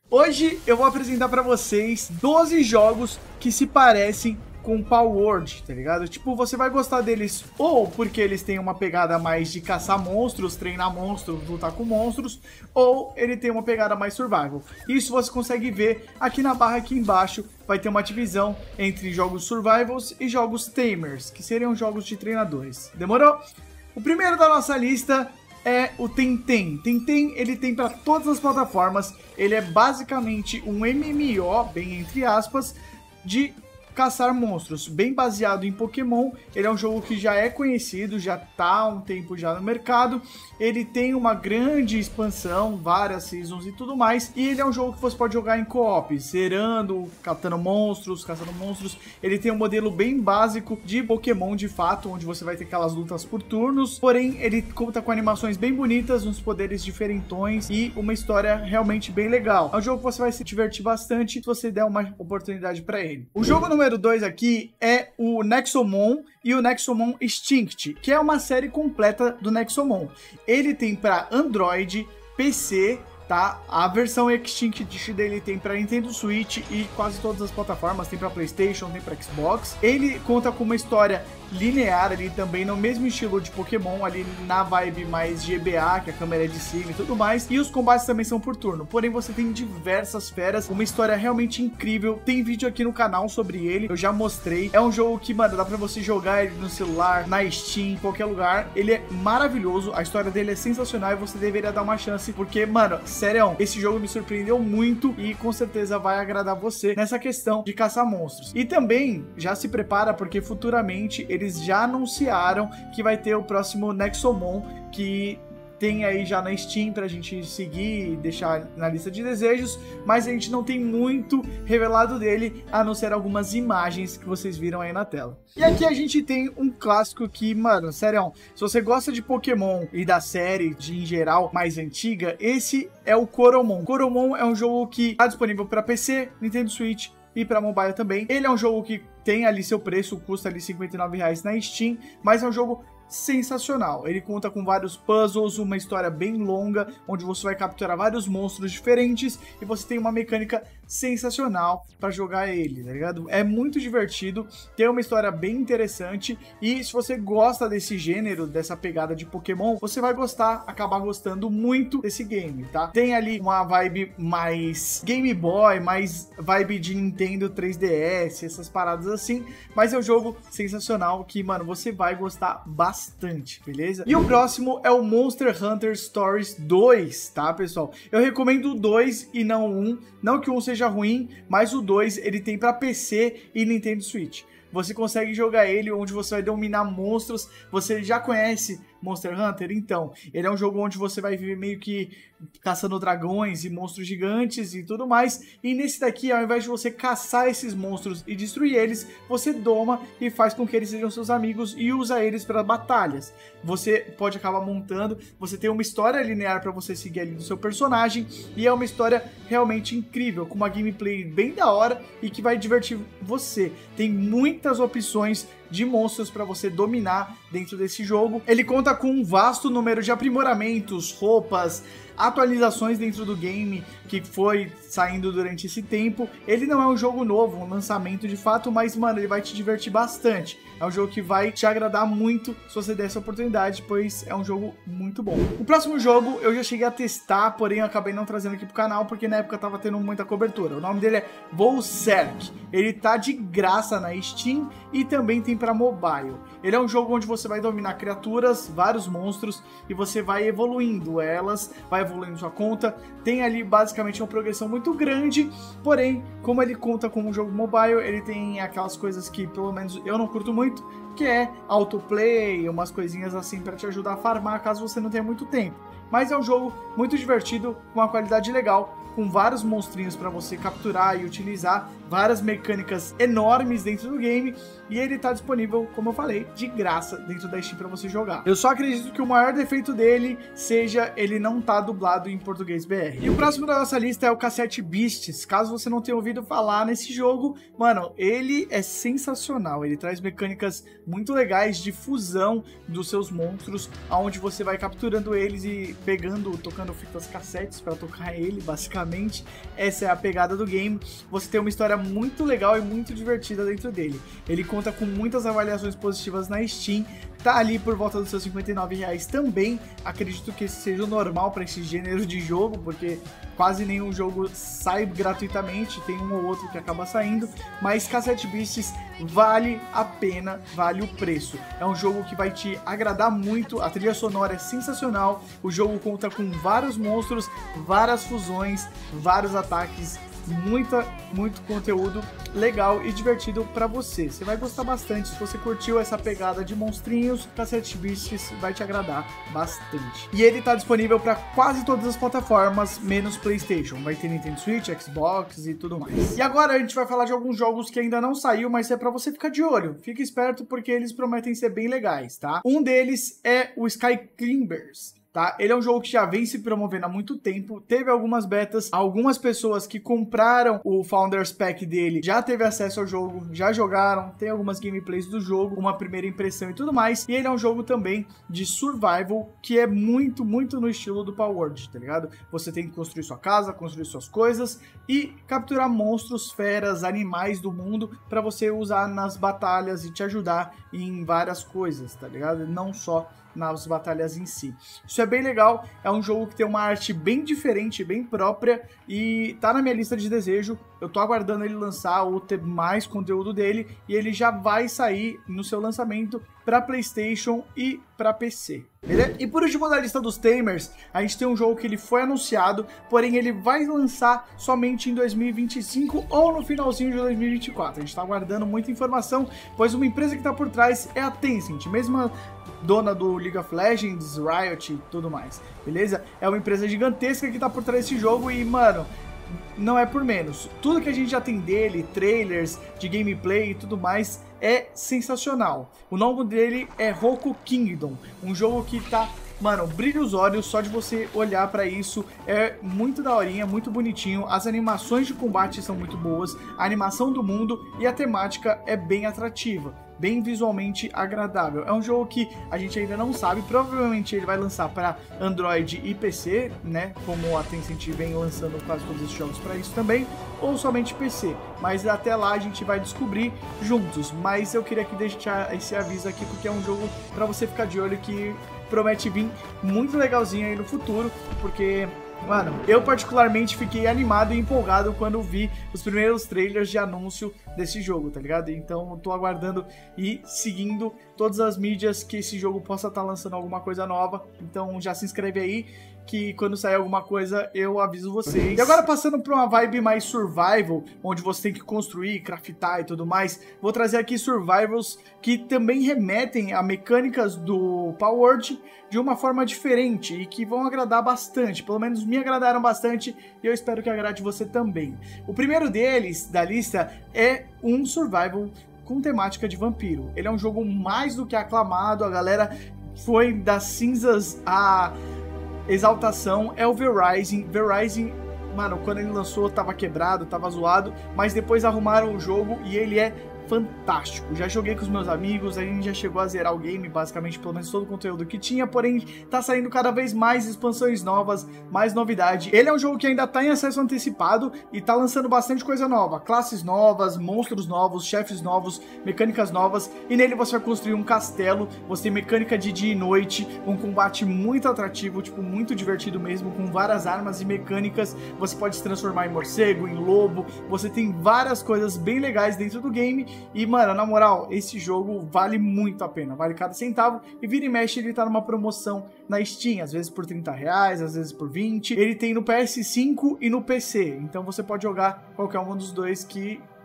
Hoje eu vou apresentar pra vocês 12 jogos que se parecem com Palworld, tá ligado? Tipo, você vai gostar deles ou porque eles têm uma pegada mais de caçar monstros, treinar monstros, lutar com monstros, ou ele tem uma pegada mais survival. Isso você consegue ver aqui na barra aqui embaixo, vai ter uma divisão entre jogos survivals e jogos tamers, que seriam jogos de treinadores. Demorou? O primeiro da nossa lista é o Tenten. Tenten, ele tem para todas as plataformas, ele é basicamente um MMO, bem entre aspas, de caçar monstros, bem baseado em Pokémon. Ele é um jogo que já é conhecido, já tá há um tempo já no mercado, ele tem uma grande expansão, várias seasons e tudo mais, e ele é um jogo que você pode jogar em co-op, zerando, caçando monstros, ele tem um modelo bem básico de Pokémon de fato, onde você vai ter aquelas lutas por turnos, porém ele conta com animações bem bonitas, uns poderes diferentões e uma história realmente bem legal. É um jogo que você vai se divertir bastante se você der uma oportunidade para ele. O jogo número 2 aqui é o Nexomon e o Nexomon Extinct, que é uma série completa do Nexomon. Ele tem para Android, PC, tá? A versão Extinct dele tem para Nintendo Switch e quase todas as plataformas, tem para PlayStation, tem para Xbox. Ele conta com uma história linear ali também, no mesmo estilo de Pokémon, ali na vibe mais GBA, que a câmera é de cima e tudo mais, e os combates também são por turno, porém você tem diversas feras, uma história realmente incrível, tem vídeo aqui no canal sobre ele, eu já mostrei, é um jogo que, mano, dá pra você jogar ele no celular, na Steam, em qualquer lugar, ele é maravilhoso, a história dele é sensacional e você deveria dar uma chance, porque, mano, sério, esse jogo me surpreendeu muito e com certeza vai agradar você nessa questão de caçar monstros. E também, já se prepara, porque futuramente eles já anunciaram que vai ter o próximo Nexomon, que tem aí já na Steam pra gente seguir e deixar na lista de desejos, mas a gente não tem muito revelado dele, a não ser algumas imagens que vocês viram aí na tela. E aqui a gente tem um clássico que, mano, sério, se você gosta de Pokémon e da série em geral mais antiga, esse é o Coromon. Coromon é um jogo que tá disponível para PC, Nintendo Switch e para mobile também. Ele é um jogo que tem ali seu preço, custa ali R$59 na Steam, mas é um jogo sensacional. Ele conta com vários puzzles, uma história bem longa, onde você vai capturar vários monstros diferentes e você tem uma mecânica sensacional para jogar ele, tá ligado? É muito divertido, tem uma história bem interessante e se você gosta desse gênero, dessa pegada de Pokémon, você vai gostar, acabar gostando muito desse game, tá? Tem ali uma vibe mais Game Boy, mais vibe de Nintendo 3DS, essas paradas assim, mas é um jogo sensacional que, mano, você vai gostar bastante, beleza? E o próximo é o Monster Hunter Stories 2, tá, pessoal? Eu recomendo o 2 e não o 1, não que o 1 seja ruim, mas o 2 ele tem para PC e Nintendo Switch. Você consegue jogar ele onde você vai dominar monstros. Você já conhece Monster Hunter? Então, ele é um jogo onde você vai viver meio que caçando dragões e monstros gigantes e tudo mais. E nesse daqui, ao invés de você caçar esses monstros e destruir eles, você doma e faz com que eles sejam seus amigos e usa eles para batalhas. Você pode acabar montando, você tem uma história linear para você seguir ali do seu personagem e é uma história realmente incrível, com uma gameplay bem da hora e que vai divertir você. Tem muitas opções de monstros para você dominar dentro desse jogo. Ele conta com um vasto número de aprimoramentos, roupas, atualizações dentro do game que foi saindo durante esse tempo. Ele não é um jogo novo, um lançamento de fato, mas, mano, ele vai te divertir bastante. É um jogo que vai te agradar muito se você der essa oportunidade, pois é um jogo muito bom. O próximo jogo eu já cheguei a testar, porém eu acabei não trazendo aqui pro canal, porque na época tava tendo muita cobertura. O nome dele é Volcerk. Ele tá de graça na Steam e também tem para mobile. Ele é um jogo onde você vai dominar criaturas, vários monstros, e você vai evoluindo elas, vai evoluindo sua conta. Tem ali basicamente uma progressão muito grande, porém, como ele conta com um jogo mobile, ele tem aquelas coisas que pelo menos eu não curto muito, que é autoplay, umas coisinhas assim para te ajudar a farmar caso você não tenha muito tempo. Mas é um jogo muito divertido, com uma qualidade legal, com vários monstrinhos para você capturar e utilizar, várias mecânicas enormes dentro do game, e ele tá disponível, como eu falei, de graça dentro da Steam pra você jogar. Eu só acredito que o maior defeito dele seja ele não tá dublado em português BR. E o próximo da nossa lista é o Cassette Beasts. Caso você não tenha ouvido falar nesse jogo, mano, ele é sensacional. Ele traz mecânicas muito legais de fusão dos seus monstros, onde você vai capturando eles e pegando, tocando fitas cassetes pra tocar ele, basicamente. Essa é a pegada do game. Você tem uma história muito legal e muito divertida dentro dele. Ele conta com muitas avaliações positivas na Steam, tá ali por volta dos seus R$59 também. Acredito que esse seja o normal para esse gênero de jogo, porque quase nenhum jogo sai gratuitamente, tem um ou outro que acaba saindo, mas Cassette Beasts vale a pena, vale o preço. É um jogo que vai te agradar muito, a trilha sonora é sensacional, o jogo conta com vários monstros, várias fusões, vários ataques, muito conteúdo legal e divertido pra você. Você vai gostar bastante. Se você curtiu essa pegada de monstrinhos, Cassette Beasts vai te agradar bastante. E ele tá disponível para quase todas as plataformas, menos PlayStation. Vai ter Nintendo Switch, Xbox e tudo mais. E agora a gente vai falar de alguns jogos que ainda não saiu, mas é pra você ficar de olho. Fique esperto porque eles prometem ser bem legais, tá? Um deles é o Sky Climbers. Tá? Ele é um jogo que já vem se promovendo há muito tempo, teve algumas betas, algumas pessoas que compraram o Founders Pack dele já teve acesso ao jogo, já jogaram, tem algumas gameplays do jogo, uma primeira impressão e tudo mais, e ele é um jogo também de survival, que é muito no estilo do Palworld, tá ligado? Você tem que construir sua casa, construir suas coisas e capturar monstros, feras, animais do mundo para você usar nas batalhas e te ajudar em várias coisas, tá ligado? Não só nas batalhas em si. Isso é bem legal, é um jogo que tem uma arte bem diferente, bem própria, e tá na minha lista de desejo. Eu tô aguardando ele lançar ou ter mais conteúdo dele, e ele já vai sair no seu lançamento para PlayStation e para PC. Beleza? E por último da lista dos Tamers, a gente tem um jogo que ele foi anunciado, porém ele vai lançar somente em 2025 ou no finalzinho de 2024. A gente tá aguardando muita informação, pois uma empresa que tá por trás é a Tencent, mesma dona do League of Legends, Riot e tudo mais, beleza? É uma empresa gigantesca que tá por trás desse jogo e, mano, não é por menos. Tudo que a gente já tem dele, trailers de gameplay e tudo mais, é sensacional. O nome dele é Roku Kingdom, um jogo que tá, mano, brilha os olhos só de você olhar pra isso. É muito daorinha, muito bonitinho. As animações de combate são muito boas, a animação do mundo e a temática é bem atrativa, bem visualmente agradável. É um jogo que a gente ainda não sabe, provavelmente ele vai lançar para Android e PC, né, como a Tencent vem lançando quase todos os jogos para isso também, ou somente PC, mas até lá a gente vai descobrir juntos. Mas eu queria que deixar esse aviso aqui, porque é um jogo para você ficar de olho que promete vir muito legalzinho aí no futuro, porque, mano, eu particularmente fiquei animado e empolgado quando vi os primeiros trailers de anúncio desse jogo, tá ligado? Então eu tô aguardando e seguindo todas as mídias que esse jogo possa estar lançando alguma coisa nova. Então já se inscreve aí, que quando sair alguma coisa eu aviso vocês. E agora passando para uma vibe mais survival, onde você tem que construir, craftar e tudo mais, vou trazer aqui survivals que também remetem a mecânicas do Palworld de uma forma diferente e que vão agradar bastante, pelo menos me agradaram bastante e eu espero que agrade você também. O primeiro deles da lista é um survival com temática de vampiro. Ele é um jogo mais do que aclamado, a galera foi das cinzas a exaltação, é o V-Rising. V-Rising, mano, quando ele lançou tava quebrado, tava zoado, mas depois arrumaram o jogo e ele é fantástico. Já joguei com os meus amigos, a gente já chegou a zerar o game, basicamente, pelo menos todo o conteúdo que tinha, porém tá saindo cada vez mais expansões novas, mais novidade. Ele é um jogo que ainda tá em acesso antecipado e tá lançando bastante coisa nova, classes novas, monstros novos, chefes novos, mecânicas novas, e nele você vai construir um castelo, você tem mecânica de dia e noite, um combate muito atrativo, tipo, muito divertido mesmo, com várias armas e mecânicas. Você pode se transformar em morcego, em lobo, você tem várias coisas bem legais dentro do game. E, mano, na moral, esse jogo vale muito a pena, vale cada centavo, e vira e mexe ele tá numa promoção na Steam, às vezes por R$30, às vezes por 20. Ele tem no PS5 e no PC, então você pode jogar qualquer um dos dois que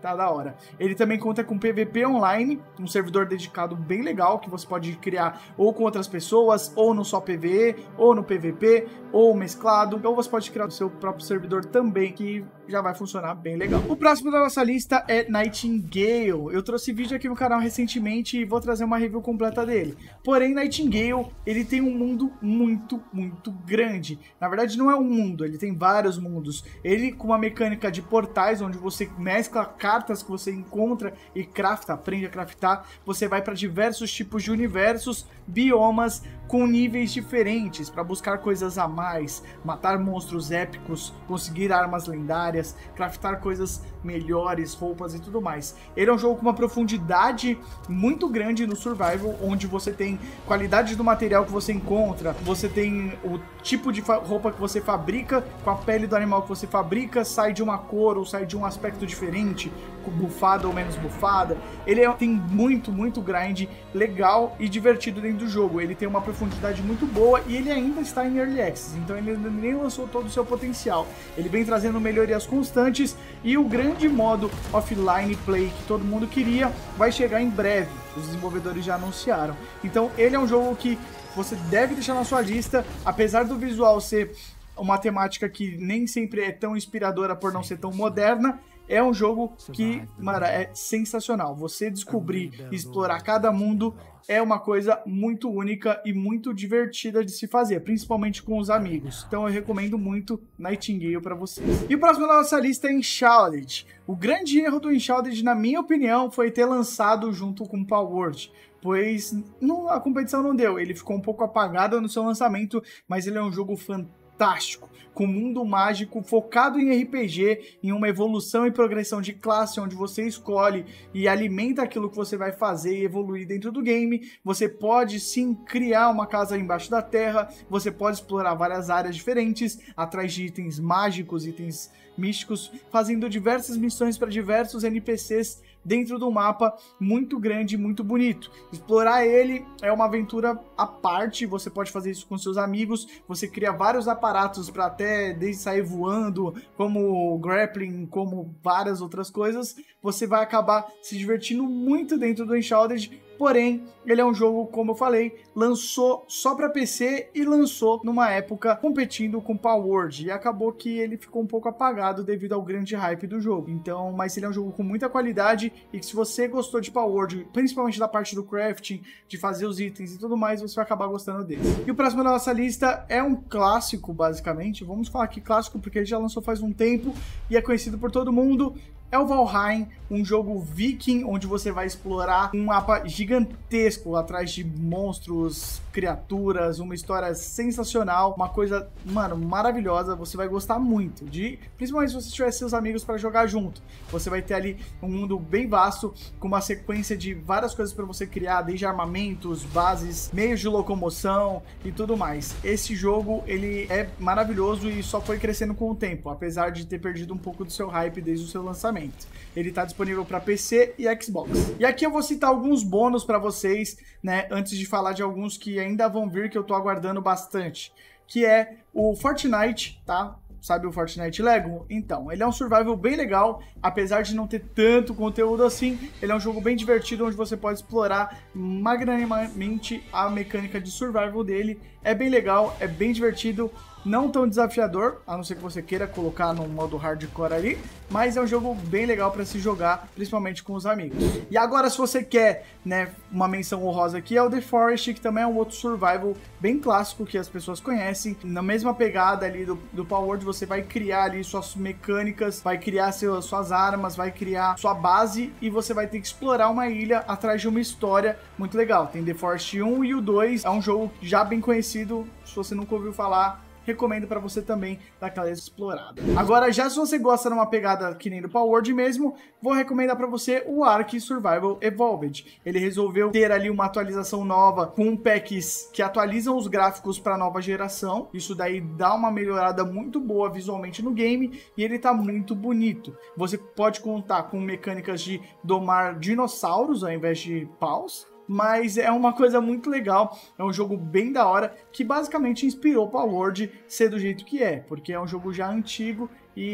tá da hora. Ele também conta com PVP online, um servidor dedicado bem legal, que você pode criar ou com outras pessoas, ou no só PVE, ou no PVP, ou mesclado, ou você pode criar o seu próprio servidor também, que já vai funcionar bem legal. O próximo da nossa lista é Nightingale. Eu trouxe vídeo aqui no canal recentemente e vou trazer uma review completa dele. Porém, Nightingale, ele tem um mundo muito grande. Na verdade, não é um mundo, ele tem vários mundos. Ele com uma mecânica de portais, onde você mescla cartas que você encontra e crafta, aprende a craftar. Você vai para diversos tipos de universos, biomas com níveis diferentes, para buscar coisas a mais, matar monstros épicos, conseguir armas lendárias, craftar coisas melhores, roupas e tudo mais. Ele é um jogo com uma profundidade muito grande no survival, onde você tem qualidade do material que você encontra, você tem o tipo de roupa que você fabrica, com a pele do animal que você fabrica, sai de uma cor ou sai de um aspecto diferente, bufada ou menos bufada. Ele tem muito grind legal e divertido dentro do jogo. Ele tem uma profundidade muito boa e ele ainda está em Early Access, então ele nem lançou todo o seu potencial. Ele vem trazendo melhorias constantes e o grande modo offline play que todo mundo queria vai chegar em breve. Os desenvolvedores já anunciaram. Então ele é um jogo que você deve deixar na sua lista, apesar do visual ser uma temática que nem sempre é tão inspiradora por não ser tão moderna. É um jogo que, mano, é sensacional. Você descobrir e explorar cada mundo é uma coisa muito única e muito divertida de se fazer, principalmente com os amigos. Então eu recomendo muito Nightingale para vocês. E o próximo da nossa lista é Enshrouded. O grande erro do Enshrouded, na minha opinião, foi ter lançado junto com Palworld, pois a competição não deu. Ele ficou um pouco apagado no seu lançamento, mas ele é um jogo fantástico, com mundo mágico, focado em RPG, em uma evolução e progressão de classe, onde você escolhe e alimenta aquilo que você vai fazer e evoluir dentro do game. Você pode sim criar uma casa embaixo da terra, você pode explorar várias áreas diferentes, atrás de itens mágicos, itens místicos, fazendo diversas missões para diversos NPCs dentro do mapa, muito grande, muito bonito. Explorar ele é uma aventura à parte, você pode fazer isso com seus amigos, você cria vários aparatos para até desde sair voando, como grappling, como várias outras coisas. Você vai acabar se divertindo muito dentro do Enshrouded. Porém, ele é um jogo, como eu falei, lançou só para PC e lançou numa época competindo com Palworld, e acabou que ele ficou um pouco apagado devido ao grande hype do jogo. Então, mas ele é um jogo com muita qualidade e que se você gostou de Palworld, principalmente da parte do crafting, de fazer os itens e tudo mais, você vai acabar gostando dele. E o próximo da nossa lista é um clássico, basicamente. Vamos falar aqui clássico porque ele já lançou faz um tempo e é conhecido por todo mundo. É o Valheim, um jogo viking, onde você vai explorar um mapa gigantesco, atrás de monstros, criaturas, uma história sensacional, uma coisa, mano, maravilhosa. Você vai gostar muito, principalmente se você tiver seus amigos para jogar junto. Você vai ter ali um mundo bem vasto, com uma sequência de várias coisas para você criar, desde armamentos, bases, meios de locomoção e tudo mais. Esse jogo, ele é maravilhoso e só foi crescendo com o tempo, apesar de ter perdido um pouco do seu hype desde o seu lançamento. Ele está disponível para PC e Xbox. E aqui eu vou citar alguns bônus para vocês, né, antes de falar de alguns que ainda vão vir, que eu tô aguardando bastante, que é o Fortnite, tá? Sabe o Fortnite Lego? Então, ele é um survival bem legal, apesar de não ter tanto conteúdo assim. Ele é um jogo bem divertido, onde você pode explorar magnanimamente a mecânica de survival dele. É bem legal, é bem divertido, não tão desafiador, a não ser que você queira colocar no modo hardcore ali, mas é um jogo bem legal para se jogar, principalmente com os amigos. E agora, se você quer, né, uma menção honrosa aqui, é o The Forest, que também é um outro survival bem clássico que as pessoas conhecem. Na mesma pegada ali do Palworld, você vai criar ali suas mecânicas, vai criar suas armas, vai criar sua base e você vai ter que explorar uma ilha atrás de uma história muito legal. Tem The Forest 1 e o 2, é um jogo já bem conhecido, se você nunca ouviu falar, recomendo para você também dar aquela explorada. Agora, já se você gosta de uma pegada que nem do Palworld mesmo, vou recomendar para você o Ark Survival Evolved. Ele resolveu ter ali uma atualização nova com packs que atualizam os gráficos para a nova geração. Isso daí dá uma melhorada muito boa visualmente no game e ele tá muito bonito. Você pode contar com mecânicas de domar dinossauros ao invés de paus, mas é uma coisa muito legal, é um jogo bem da hora, que basicamente inspirou Palworld ser do jeito que é, porque é um jogo já antigo e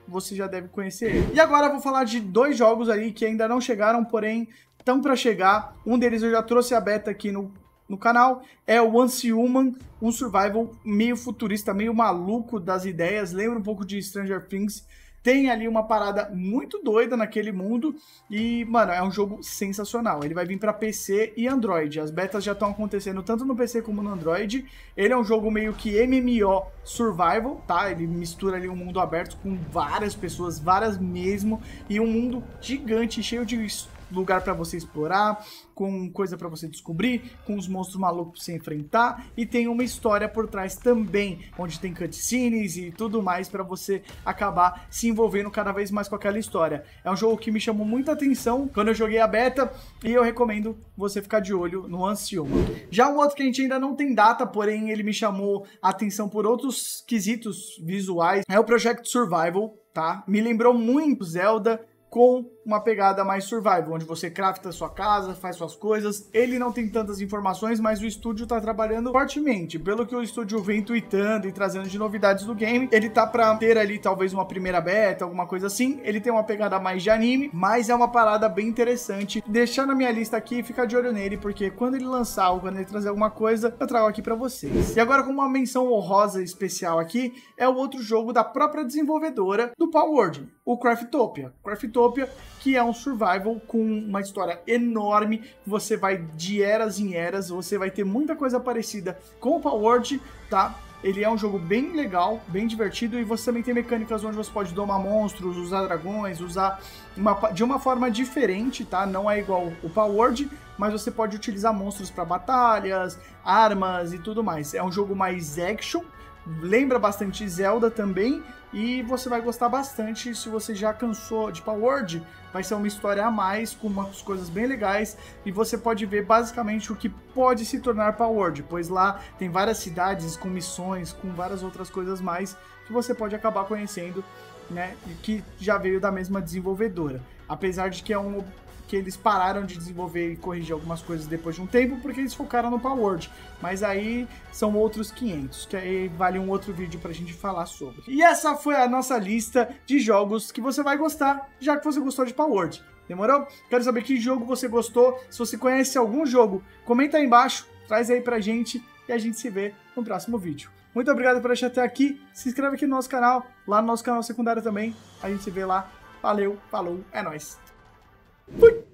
você já deve conhecer ele. E agora eu vou falar de 2 jogos aí que ainda não chegaram, porém estão para chegar. Um deles eu já trouxe a beta aqui no canal, é o Once Human, um survival meio futurista, meio maluco das ideias, lembra um pouco de Stranger Things. Tem ali uma parada muito doida naquele mundo e, mano, é um jogo sensacional. Ele vai vir para PC e Android. As betas já estão acontecendo tanto no PC como no Android. Ele é um jogo meio que MMO survival, tá? Ele mistura ali um mundo aberto com várias pessoas, várias mesmo, e um mundo gigante, cheio de lugar para você explorar, com coisa para você descobrir, com os monstros malucos pra você enfrentar, e tem uma história por trás também, onde tem cutscenes e tudo mais para você acabar se envolvendo cada vez mais com aquela história. É um jogo que me chamou muita atenção quando eu joguei a beta e eu recomendo você ficar de olho no Once Human. Já um outro que a gente ainda não tem data, porém ele me chamou a atenção por outros quesitos visuais, é o Project Survival, tá? Me lembrou muito Zelda, com uma pegada mais survival, onde você crafta sua casa, faz suas coisas. Ele não tem tantas informações, mas o estúdio tá trabalhando fortemente. Pelo que o estúdio vem tweetando e trazendo de novidades do game, ele tá pra ter ali talvez uma primeira beta, alguma coisa assim. Ele tem uma pegada mais de anime, mas é uma parada bem interessante. Deixar na minha lista aqui e ficar de olho nele, porque quando ele lançar ou quando ele trazer alguma coisa, eu trago aqui pra vocês. E agora, como uma menção honrosa especial aqui, é o outro jogo da própria desenvolvedora do Palworld, o Craftopia. Craftopia, que é um survival com uma história enorme, você vai de eras em eras, você vai ter muita coisa parecida com o Palworld, tá? Ele é um jogo bem legal, bem divertido, e você também tem mecânicas onde você pode domar monstros, usar dragões, usar de uma forma diferente, tá? Não é igual o Palworld, mas você pode utilizar monstros para batalhas, armas e tudo mais. É um jogo mais action, lembra bastante Zelda também, e você vai gostar bastante. Se você já cansou de Palworld, vai ser uma história a mais, com umas coisas bem legais, e você pode ver basicamente o que pode se tornar Palworld, pois lá tem várias cidades com missões, com várias outras coisas mais, que você pode acabar conhecendo, né, e que já veio da mesma desenvolvedora. Apesar de que que eles pararam de desenvolver e corrigir algumas coisas depois de um tempo, porque eles focaram no Palworld. Mas aí são outros 500, que aí vale um outro vídeo pra gente falar sobre. E essa foi a nossa lista de jogos que você vai gostar, já que você gostou de Palworld. Demorou? Quero saber que jogo você gostou. Se você conhece algum jogo, comenta aí embaixo, traz aí pra gente e a gente se vê no próximo vídeo. Muito obrigado por assistir até aqui. Se inscreve aqui no nosso canal, lá no nosso canal secundário também. A gente se vê lá. Valeu, falou, é nóis. Fui!